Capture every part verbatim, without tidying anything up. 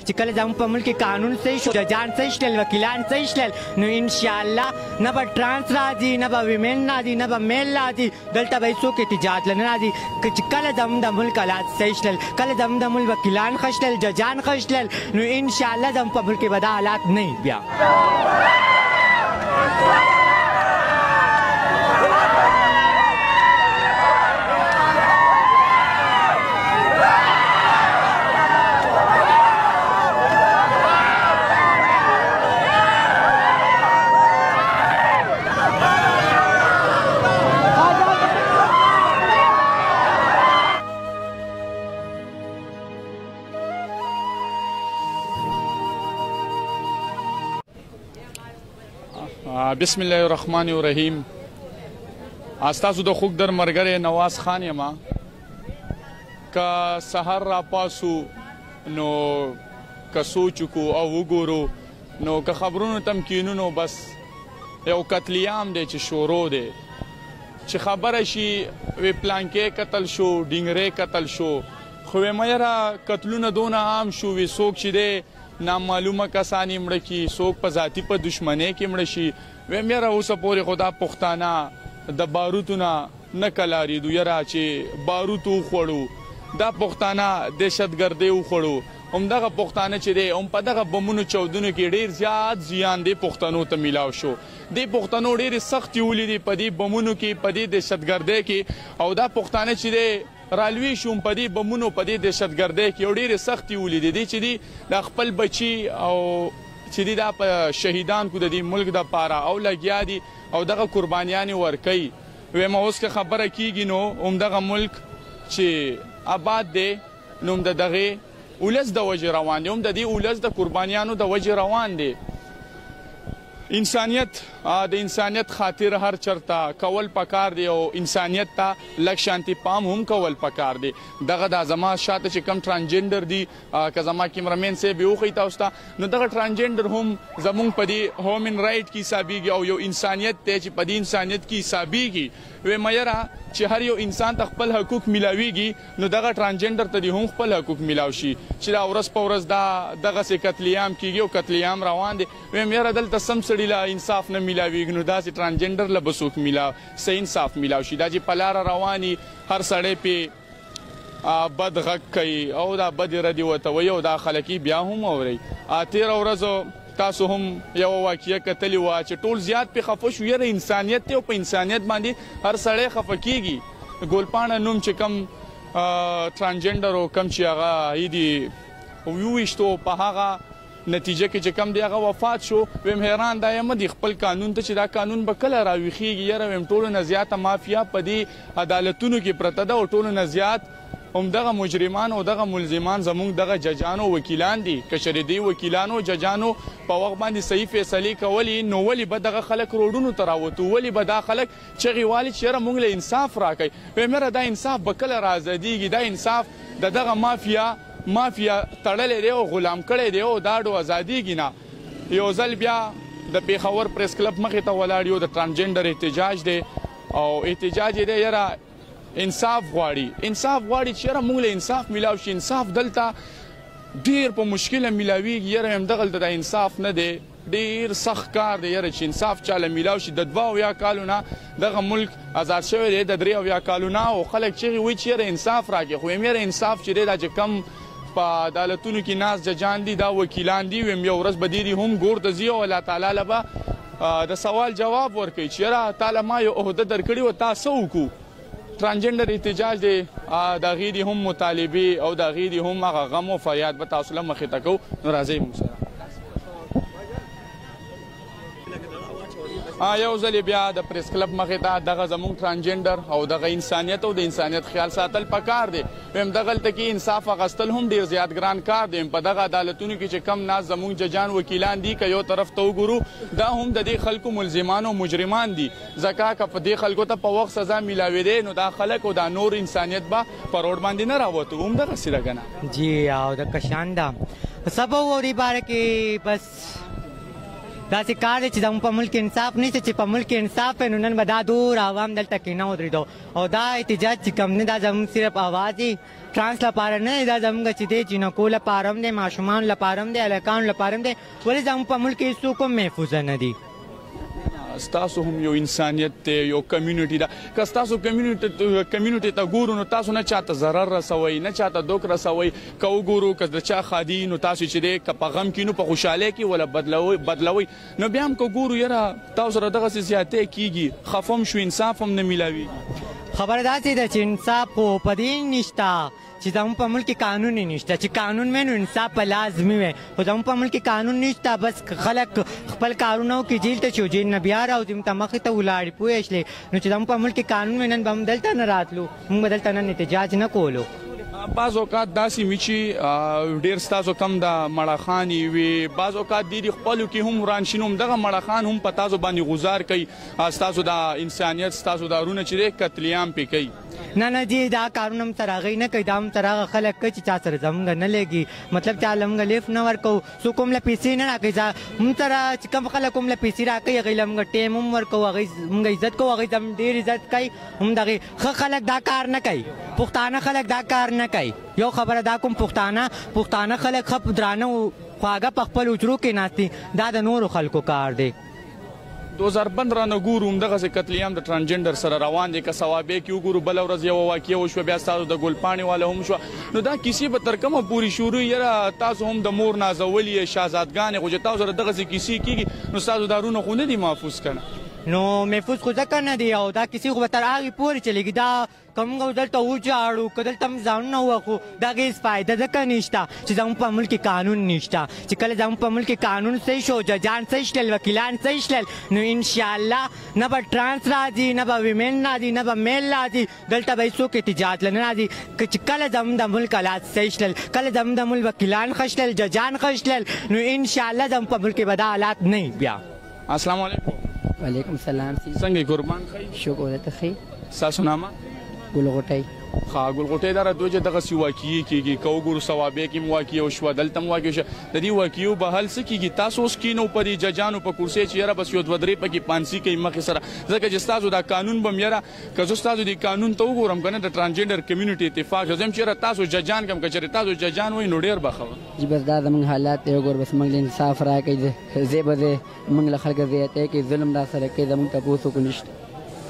چې کله زموږ په ملک کې قانون صحیح شو، ججان صحیح شلل، وکیلان صحیح شلل، نو انشاءالله نه به ټرانس راځي، نه به ویمن راځي، نه به میل راځي، دلته به هېڅوک احتجاج له نه راځي. چې کله زموږ د ملک حالات صحیح شلل، کله زموږ د ملک وکیلان ښه شلل، ججان ښه شلل، نو انشاءالله زموږ په ملک کې به دا حالات نه وي بیا. بسم الله الرحمن الرحیم. استاسو د خوږ در مرګره نواز خان یم. که سحر را پاسو نو که سوچ کو او وګورو نو که خبرونو تمکینونو بس یو قتلیام دی چې شروع دی، چې خبره شي وی پلانکې قتل شو، ډینګرې قتل شو، خو وی مېره قتلونه دونه عام شو وی څوک چې دی نامعلومه کسان یې مړه کي، څوک په ذاتي په دشمنۍ کې مړه شي. ویم یاره اوسه پورې خو دا پښتانه د باروتو نه نه کلاریدو، یاره چې باروت وخوړو، دا پښتانه دهشتګردۍ وخوړو، همدغه پښتانه چې دی هم په دغه بمونو چاودنو کې ډېر زیات زیان دی پښتنو ته میلاو شو. دې پښتنو ډېرې سختې ولیدې په دې بمونو کې، په دې دهشتګردۍ کې، او دا پښتانه چې دی رالوي شوم په دې بمونو په دې دهشتګردۍ کې، او ډېرې سختې ولیدې. دی چې دی د خپل بچي او چې دی دا په شهیدان کو د دې ملک د پاره او لګیا دي او دغه قربانیانې ورکوي. ویم اوس که خبره کیږي نو همدغه ملک چې آباد دی نو هم د دغې ولس د وجې روان دی، هم د دې ولس د قربانیانو د وجې روان دی. انسانیت د انسانیت خاطر هر چرته کول پکار دی، او انسانیت ته لږ شانتي پام هم کول پکار دی. دغه دا زما شاته چې کم ټرانسجنډر دي، که زما کیمرمین صاحب یې وښیي تاسو ته، نو دغه ټرانسجنډر هم زموږ په دې هومن رایټ کې حسابېږي او یو انسانیت دی چې په دې انسانیت کې حسابېږي. ویمه یاره چې هر یو انسان ته خپل حقوق میلاویږي، نو دغه ټرانسجنډر ته دې هم خپل حقوق میلاو شي چې دا ورځ په ورځ دا دغسې قتلیام کیږي او قتلیام روان دی. ویم یاره دلته سم سړي له انصاف نه میلاویږي، نو داسې ټرانسجنډر له به څوک میلاو صحیح انصاف میلاو شي. دا چې په لاره رواني هر سړی پې بد غږ کوي او دا بدې ردې ورته وایي او دا خلک بیا هم اورئ. تېره ورځو تاسو هم یوه واقعه کتلې وه چې ټول زیات پې خفه شو. یاره انسانیت دی او په انسانیت باندې هر سړی خفه کېږي. ګلپاڼه نوم چې کم ټرانسجنډر او کم چې هغه یې دي وویشتو، په هغه نتیجه کې چې کم دی هغه وفات شو. ویم حیران دا یم د خپل قانون ته چې دا قانون به کله راویښېږي. یاره ویم ټولو نه زیاته مافیا په دې عدالتونو کې پرته ده، او ټولو نه زیات همدغه مجرمان او دغه ملزمان زموږ دغه ججان او وکیلان دي. که چېرې دې وکیلانو او ججانو په وخت باندې صحیح فیصلې کولې، نو ولې به دغه خلک روډونو ته راوتو؟ ولې به دا خلک چغې والي چې یاره موږ له انصاف راکوئ؟ ویم یاره دا انصاف به کله راازادېږي؟ دا انصاف د دغه مافیا مافیا تړلی دی او غلام کړی دی او دا ډو ازادېږي نه. یو ځل بیا د پېښور پریس کلب مخې ته ولاړ یو د ټرانسجنډر احتجاج دی، او احتجاج یې دی یاره انصاف غواړي. انصاف غواړي چې یاره موږ له انصاف میلاو شي. انصاف دلته ډېر په مشکله میلاویږي. یاره همدغلته د انصاف نه دی، ډېر سخت کار دی یاره چې انصاف چاله میلاو شي. د دوه اویا کالو نه دغه ملک آزاد شوی دی، د درې اویا کالو نه، او خلک چغې وایي چې یاره انصاف راکړي. خو ویم یاره انصاف چې دی دا چې کم په عدالتونو کې ناست ججان دي، دا وکیلان دي، ویم یو ورځ به دې هم ګور ته ځي او الله تعالی له به د سوال جواب ورکوي چې یاره تاله ما یو عهده درکړې وه، تا څه وکړو؟ ټرانسجنډر احتجاج دی، د هغې دې هم مطالبې او د هغې دې هم هغه غم او فریاد به تاسو له مخې ته کوو. نو راځئ موږ سره یو ځل بیا د پریس کلب مخې ته دغه زموږ ټرانسجنډر او دغه انسانیت او د انسانیت خیال ساتل پکار دی. ویم دغلته کې انصاف اخیستل هم ډېر زیات ګران کار دی. په دغه عدالتونو کې چې کم ناست زموږ ججان وکیلان دي، که یو طرف ته وګورو دا هم د دې خلکو ملزمان او مجرمان دي. ځکه که په دې خلکو ته په وخت سزا میلاوېدی نو دا خلک او دا نور انسانیت به په روډ باندې نه راوتو. همدغسې ده که نه؟ جی او د کشان ده څه به ووري باره کې بس داسې کار دی چې زموږ په ملک انصاف نشته چې په ملک انصاف وی نو نن به دا دور عوام دلته کې نه ودرېدو او دا احتجاج چې کوم دی دا زموږ صرف اواز دی ټرانس لپاره نه دی دا زموږ چې دی جینکو لپاره هم دی ماشومانو لپاره هم دی هلکانو لپاره هم دی ولې زموږ په ملک کې هېڅوک هم محفوظه نه دي ستاسو هم یو انسانیت دی یو کمیونټي ده که ستاسو کمیونټي ته ګورو نو تاسو نه چاته ضرر رسوئ نه چاته دوک رسوئ که وګورو که د چا ښادي نو تاسو چې دی که په غم کې نو په خوشحالۍ کې ولا بدلوئ نو بیا هم که ګورو یاره تاسو سره دغسې زیاتۍ کېږي خفه هم شو انصاف هم نه میلاویږي خبره داسې ده چې انصاف خو په دې نشته چې زموږ په ملک کې قانون یې نشته چې قانون وی نو انصاف به لازمي وی خو زموږ په ملک کې قانون نشته بس خلک خپل کارونه وکړي جیل ته چې جیل نه بیا راوځي موږ ته مخې ته ولاړې پوه شلې نو چې زموږ په ملک کې قانون وی نن به هم دلته نه راتلو موږ به دلته نن احتجاج نه کولو بعض اوقات داسې وي چې ډېر ستاسو کم د مړخانې وي بعض اوقات دي دي خپلو کې هم وران شي نو همدغه مړخان هم په تاسو باندې غزار کوي ستاسو د انسانیت ستاسو د ارونه چې دی قتلیام پې کوي نه نه جی دا کارونه هم سره هغوی نه کوي دا هم سره هغه خلک کوي چې چا سره زموږ نه لګي مطلب چا له موږ لیف نه ورکوو څوک هم له پیسې نه راکوي موږ سره چې کوم خلک هم له پیسې راکوي هغوی له موږ ټیم هم ورکوو هغوی موږ عزت کوو هغوی زموږ ډېر عزت کوي هم دغې ښه خلک دا کار نه کوي پښتانه خلک دا کار نه کوي یو خبره دا کوم پښتانه پښتانه خلک ښه درانه خواږه په خپل حجرو کې ناست دي دا د نورو خلکو کار دی دو هزار پندرہ نه ګورو همدغسې قتلیام د ټرانسجنډر سره روان دی که ثوابې کې وګورو بله ورځ یوه واقعه وشوه بیا ستاسو د ګلپاڼې والا هم شوه نو دا کیسې به تر کومه پورې شروع یاره تاسو هم د مور نازولي یې شهزادګانې خو چې تاسو سره دغسې کیسې کېږي نو ستاسو دارونه خو نه دي محفوظ که نه نو محفوظ خو ځکه نه دی او دا کیسې خو به تر هغې پورې چلېږي دا که موږ دلته وجاړو که دلته هم ځانونه ووهو د هغې هېڅ فایده ځکه نشته چې زموږ په ملک کې قانون نشته چې کله زموږ په ملک کې قانون صحیح شو ججان صحیح شلل وکیلان صحیح شلل نو انشاءالله نه به ټرانس راځي نه به ویمن راځي نه به میل راځي دلته به هېڅوک احتجاج له نه راځي که چې کله زموږ د ملک حالات صحیح شلل کله زموږ د ملک وکیلان ښه شلل ججان ښه شلل نو انشاءالله زموږ په ملک کې به دا حالات نه وي بیا السلام علیکم وعلیکم السلام څنګه قربان ښه شکر ته ښه ستاسو نامه ګلغوټۍ ښه ګلغوټۍ دا راته چې دغسې واقعې کېږي که وګورو ثوابې کې هم واقعه وشوه دلته هم واقع وشوه د دې واقعو به حل څه کېږي تاسو اوس کینو په دې ججانو په کرسۍ چې یاره بس یو دوه درې پکې پانسي کوي مخې سره ځکه چې ستاسو دا قانون به م یاره که زه ستاسو دې قانون ته وګورم که نه د ټرانسجنډر کمیونټي اتفاق زه یم چې یاره تاسو ججان کم که چېرې تاسو ججان وایي نو ډېر به ښه وه جی بس دا زموږ حالات دی وګوره بس موږ له انصاف راکوي ځای به ځای موږ له خلکه زیاتی کوي ظلم را سره کوي زموږ تپوس وکړو نشته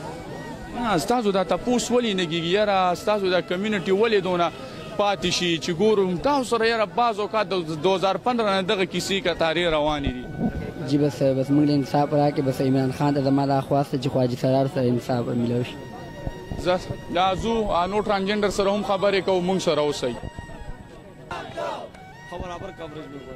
ستاسو دا تپوس ولې نه کېږي یاره ستاسو دا کمیونټي ولې دونه پاتې شي چې ګورو تاسو سره یاره بعض اوقات د دو هزار پندرہ نه دغه کیسې کتارې روانې دي جی بس بس موږ له انصاف راکوي بس عمران خان ته زما دا خواست چې خواجه سرار سره انصاف میلاو شي زه دا ځو نو ټرانسجنډر سره هم خبرې کوو موږ سره اوسئ برابر کوریج میں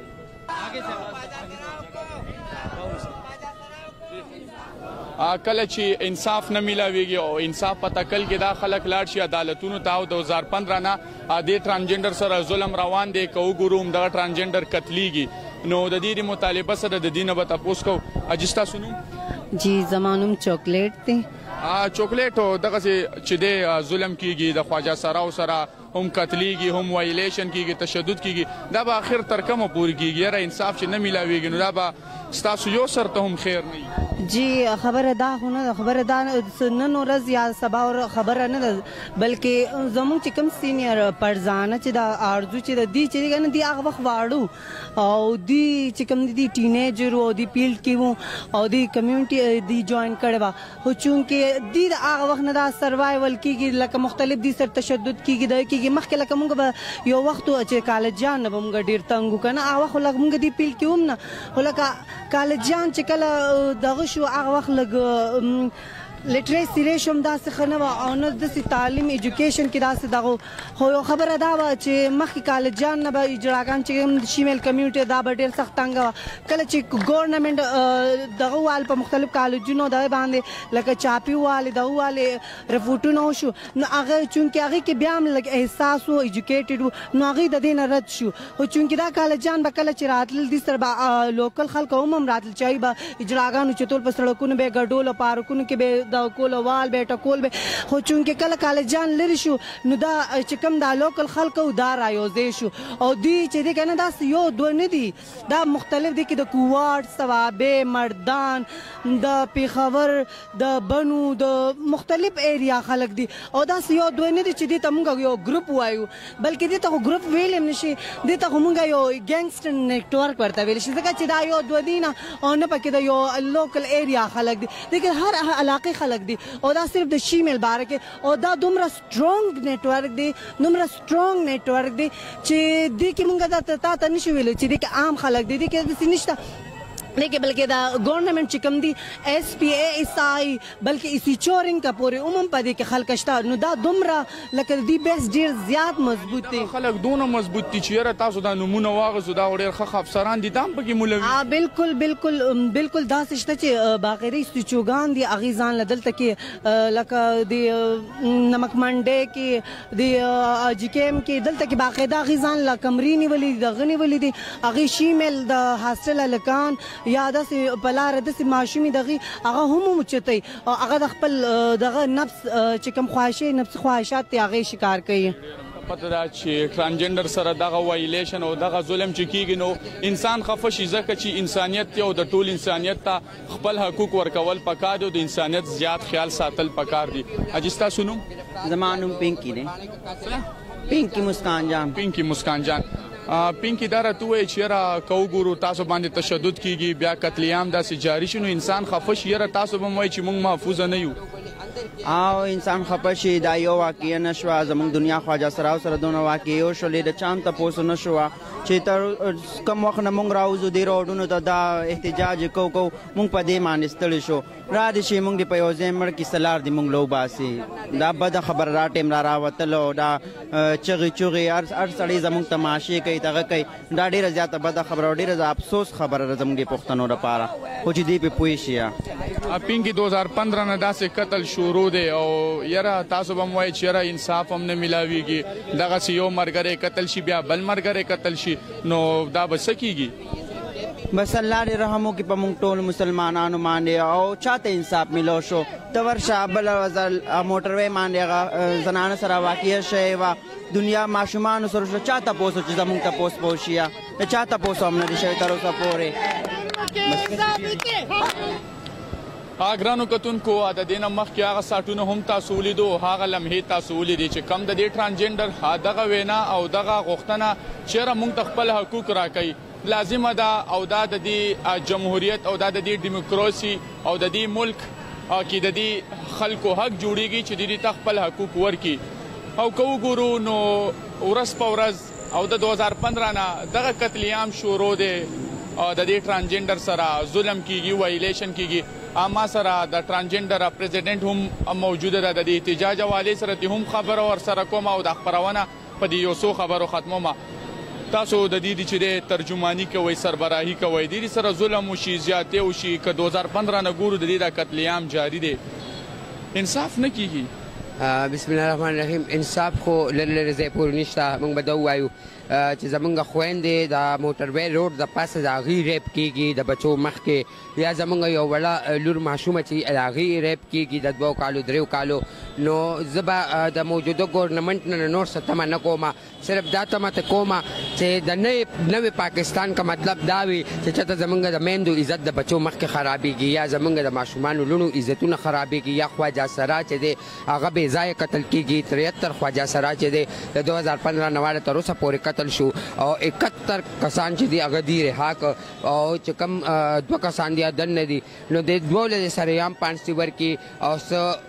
کله چې انصاف نه میلاویږي او انصاف په تکل کې دا خلک لاړ شي عدالتونو ته او د دو هزار پندرہ نه د ټرانسجنډر سره ظلم روان دی که وګورو همدغه ټرانسجنډر قتلیږي نو د دې مطالبه سره د دې نه به تپوس کوو اجي ستاسو نوم جی زما نوم چاکلیټ دی چاکلیټ دغسې چې دی ظلم کېږي د خواجه سراو سره هم قتلیږي هم وایلیشن کېږي تشدد کېږي دا به آخر تر کومه پورې کېږي یاره انصاف چې نه میلاویږي نو دا به ستاسو یو سر ته هم خیر نه وي جی خبره دا خو نه ده خبره دا نن ورځ یا سبا خبره نه ده بلکې زموږ چې کوم سینیر پرزانه چې دا آرزو چې د دې چې دی که نه دی هغه وخت واړو او دی چې کوم دی ټینیجر او دی فیلډ کې وو او دی کمیونټي دی جوین کړې وه خو چونکې دی د هغه وخت نه دا سروایول کېږي لکه مختلف دی سر تشدد کېږي دا کېږي مخکې لکه مونږ به یو وخت چې کالجان نه به مونږ ډېر تنګ وو که نه هغه وخت لږ مونږ دې فیلډ کې هم نه خو لکه کالجان چې کله دغه شو هغه وخت لږ لټریسي ریشو هم داسې ښه نه وه او نه داسې تعلیم ایجوکیشن کې داسې دغه خو یو خبره دا وه چې مخکې کالجان نه به اجراګان چې کوم شیمیل کمیونټي دا به ډېر سخت تنګه وه کله چې ګورنمنټ دغه وال په مختلف کالجونو دغه باندې لکه چاپي والې دغه والې رپورټونه وشو نو هغه چونکې هغې کې بیا هم لږ احساس و ایجوکیټډ و نو هغوی د دې نه رد شو خو چونکې دا کالجان به کله چې راتلل دې سره به لوکل خلک هم هم راتلل چې هغوی به اجراګانو چې ټول په سړکونو به یې ګډول او پارکونو کې به د کول وال به ټکول به خو چونکې کله کالجان لري شو نو دا چې کوم دا لوکل خلکو دا رایوځای شو او دی چې دی کنه داسې یو دوه نه دي دا مختلف دي کې د کوواټ ثوابې مردان د پیښور د بنو د مختلف ایریا خلک دي او داسې یو دوه نه دي چې دی ته مونږ یو ګروپ وایو بلکې دی ته خو ګروپ ویل هم نشي دی ته خو مونږ یو ګینګسټر نیټورک ورته ویل شي ځکه چې دا یو دوه دي نه او نه پکې د یو لوکل ایریا خلک دي لیکن هر علاقې خلک دي او دا صرف د شیمیل باره کې او دا دومره سټرونګ نیټورک دی دومره سټرونګ نیټورک دی چې دی کې مونږ دا تا ته نشو ویلی چې دی کې عام خلک دی دی کې داسې نشته لیکن بلکې دا ګورنمنټ چې کوم دي ایس پی اے ایس آی بلکې اسی چورنګ کا پورې عموم په دې کې خلک شته نو دا دومره لکه د دې بیس ډېر زیات مضبوط دي خلک دونه مضبوط دي چې یاره تاسو دا نومونه واغځو دا ډېر ښه افسران دي دا هم پکې مولوي بالکل بالکل بالکل داسې شته چې باقاعده استوچوګان دي هغې ځان له دلته کې لکه د نمکمنډۍ کې د اجیکیم کې دلته کې باقاعده هغې ځان له کمرې نیولي دي دغه نیولي دي هغې شیمیل د هاسټل هلکان یا داسې په لاره داسې ماشومې دغې هغه هم اوچتوي او هغه د خپل دغه نفس چې کوم خواهشي نفسي خواهشات دي هغې شکار کوي پته ده چې ټرانسجنډر سره دغه وایلیشن او دغه ظلم چې کیږي نو انسان خفه شي ځکه چې انسانیت دی او د ټول انسانیت ته خپل حقوق ورکول پکار دي او د انسانیت زیات خیال ساتل پکار دي اجي ستاسو نوم زما نوم پینکی دی پینکی مسکان جان پینکی مسکان جان پینکی دا راته ووایي چې یاره که وګورو تاسو باندې تشدد کیږي بیا قتل عام داسې جاري شي نو انسان خفه شي یاره تاسو به م وایي چې موږ محفوظه نه یو او انسان خفه شي دا یو واقعه نه شوه زموږ دنیا خواجه سراو سره دونه واقعې وشولې د چا هم تپوس نه شوه چې تر کم وخت نه موږ راوځو دې روډونو ته دا احتجاج کو کو موږ په دې باندې ستړي شو را دې شي موږ دې په یو ځای مړ کې سلار دې موږ له وباسي دا بده خبره را ټیم را راوتلو دا چغې چغې هر سړی زموږ تماشې کوي دغه کوي دا ډېره زیاته بده خبره او ډېره افسوس خبره ده زموږ د پښتنو لپاره خو چې دې پې پوه شي پینکی دو هزار پندرہ نه داسې قتل شروع دی او یاره تاسو به م وایي چې یاره انصاف هم نه میلاویږي دغسې یو ملګری قتل شي بیا بل ملګری قتل شي نو دا به څه کیږي بس الله دې رحم وکړي په موږ ټول مسلمانانو باندې او چاته انصاف ملو شو ته ورشه بله ورځ موټروی باندې هغه زنانه سره واقعه شوې وه دنیا ماشومانو سره شو چا تپوس چې زموږ تپوس به وشي یا د چا تپوس هم نه دي شوی تر اوسه پورې ګرانو کتونکو د دې نه مخکې هغه ساعتونه هم تاسو ولیدو هغه لمحې تاسو ولیدې چې کم د دې ټرانسجنډر دغه وینا او دغه غوښتنه چېرې موږ ته خپل حقوق راکوي لازمه ده او دا د دې جمهوریت او دا د دې ډیموکراسي او د دې ملک کې د دې خلکو حق جوړیږي چې د دې ته خپل حقوق ورکړي او که وګورو نو ورځ په ورځ او د دو هزار پندرہ نه دغه قتل عام شروع دی د دې ټرانسجنډر سره ظلم کیږي وایلیشن کیږي ما سره د ټرانسجنډر پریزیډنټ هم موجوده ده د دې احتجاج حوالې سره هم خبره ورسره کوم او د خپرونه په دې یو څو خبرو ختموم تاسو د دې چې ترجمانی کوي سربراهي کوي د دې سره ظلم وشي زیاتې وشي که دو هزار پندرہ نه ګورو د دې د قتل عام جاری دی انصاف نه کیږي بسم الله الرحمن الرحیم انصاف خو لري لري ځای پورې نشته موږ به دا ووایو چې زمونږ خویندې د موټروی روډ د پاسه د هغې ریپ کیږي د بچو مخکې یا زمونږ یو وړه لور ماشومه چې د هغې ریپ کیږي د دوو کالو دریو کالو نو زه به د موجوده ګورنمنټ نه نور څه تمه نه کومه صرف دا تمه ته کومه چې د نوې پاکستان کا مطلب دا وي چې چېرته زمونږ د میندو عزت د بچو مخکې خرابېږي یا زمونږ د ماشومانو لوڼو عزتونه خرابېږي یا خواجه سرا چې دی هغه بې ځایه قتل کیږي تریهتر خواجه سرا چې دی د دو هزار پندرہ نه واړه تر اوسه پورې قتل شو او اکہتر کسان چې دي هغه دي رها که او چې کوم دوه کسان دي دننه دي نو د دوو له سرعام پانسي ورکړي او څه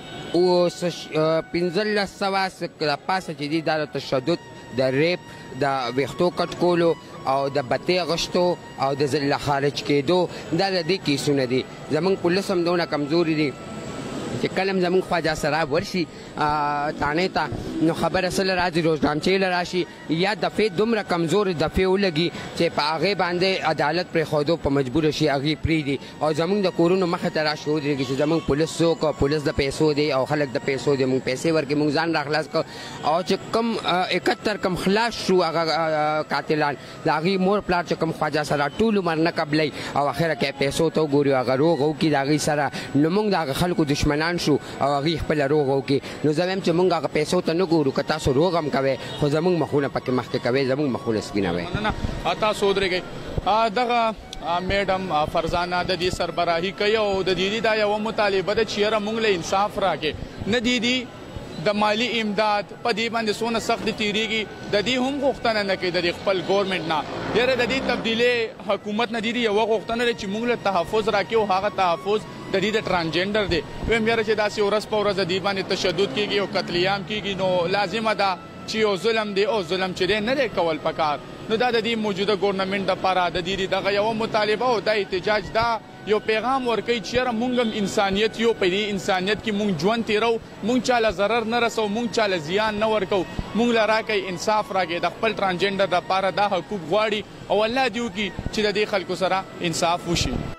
پنځلس سوه د پاسه چې دي دا د تشدد د ریپ د ویښتو کټ کولو او د بتۍ غشتو او د له خارج کېدو دا د دې کیسونه دي زموږ پولیس هم دونه کمزوري دي چې کله هم زموږ خواجه سراب ورشي تانې ته نو خبره سره راځي روزنامچې له راشي یا دفعې دومره کمزورې دفعې ولګي چې په هغې باندې عدالت پرېښودو په مجبوره شي هغې پرېږدي او زموږ د کورونو مخې ته راشي ودرېږي چې زموږ پولیس څوک پولیس د پیسو دی او خلک د پیسو دی موږ پیسې ورکړي موږ ځان راخلاص کړو او چې کم اکهتر کم خلاص شو هغه قاتلان د هغې مور پلار چې کوم خواجه سره ټول عمر نه قبلی او اخره کې پیسو ته وګوري هغه روغ وکړي د هغې سره نو موږ د هغه خلکو دشمنان شو او هغې خپله روغ وکړي نو زه وایم چې موږ هغه پیسو ته نه ګورو که تاسو روغ هم کوئ خو زموږ مخونه پکې مخکې کوئ زموږ مخونه سپینوئ مننه تاسو ودرېږئ دغه میډم فرزانه د دې سربراهي کوي او د دې دا یوه مطالبه ده چې یاره موږ له انصاف راکړې نه دي دي د مالی امداد په دې باندې څونه سخت تیریږي د دې هم غوښتنه نه کوي د خپل ګورنمنټ نه یاره د دې تبدیلي حکومت نه دي یوه غوښتنه ده چې موږ له تحفظ راکړي او هغه تحفظ د دې د ټرانسجنډر دی ویم یاره چې داسې ورځ په ورځ د دې باندې تشدد کیږي او قتل عام کیږي نو لازمه ده چې یو ظلم دی او ظلم چې دی نه دی کول پکار نو دا د دې موجوده ګورنمنټ دپاره د دې دغه یوه مطالبه او دا احتجاج دا یو پیغام ورکوي چې یاره موږ هم انسانیت یو په دې انسانیت کې موږ ژوند تیرو موږ چاله ضرر نه رسو موږ چاله زیان نه ورکو موږ له راکئ انصاف راکئ د خپل ټرانسجنډر دپاره دا حقوق غواړي او الله دې وکړي چې د دې خلکو سره انصاف وشي